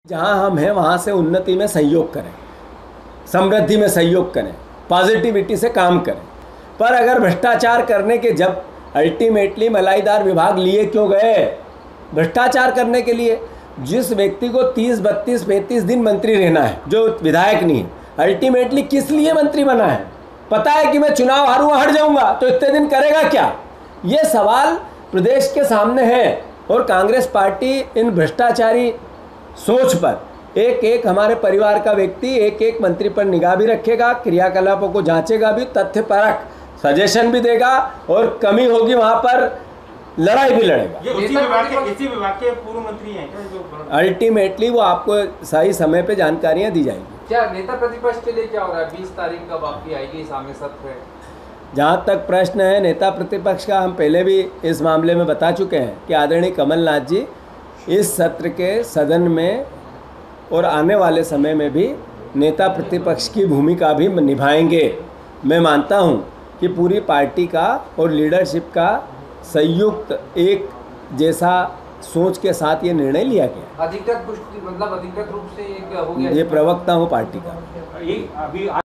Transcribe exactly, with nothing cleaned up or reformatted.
जहां हम हैं वहां से उन्नति में सहयोग करें, समृद्धि में सहयोग करें, पॉजिटिविटी से काम करें। पर अगर भ्रष्टाचार करने के जब अल्टीमेटली मलाईदार विभाग लिए क्यों गए? भ्रष्टाचार करने के लिए। जिस व्यक्ति को तीस बत्तीस पैंतीस दिन मंत्री रहना है, जो विधायक नहीं है, अल्टीमेटली किस लिए मंत्री बना है? पता है कि मैं चुनाव हारूंगा, हट जाऊंगा, तो इतने दिन करेगा क्या? ये सवाल प्रदेश के सामने है। और कांग्रेस पार्टी इन भ्रष्टाचारी सोच पर एक एक हमारे परिवार का व्यक्ति एक एक मंत्री पर निगाह भी रखेगा, क्रियाकलापों को जांचेगा भी, तथ्यपरक सजेशन भी देगा, और कमी होगी वहां पर लड़ाई भी लड़ेगा। ये उसी विभाग के इसी विभाग के पूर्व मंत्री हैं क्या जो? अल्टीमेटली वो आपको सही समय पे जानकारियां दी जाएंगी। क्या नेता प्रतिपक्ष के लिए क्या हो रहा है? बीस तारीख का वापसी आएगी, सामने सत्र है। जहाँ तक प्रश्न है नेता प्रतिपक्ष का, हम पहले भी इस मामले में बता चुके हैं कि आदरणीय कमलनाथ जी इस सत्र के सदन में और आने वाले समय में भी नेता प्रतिपक्ष की भूमिका भी निभाएंगे। मैं मानता हूं कि पूरी पार्टी का और लीडरशिप का संयुक्त एक जैसा सोच के साथ ये निर्णय लिया गया। अधिकृत पुष्टि मतलब अधिकृत रूप से एक हो गया। ये प्रवक्ता हूं पार्टी का। ये अभी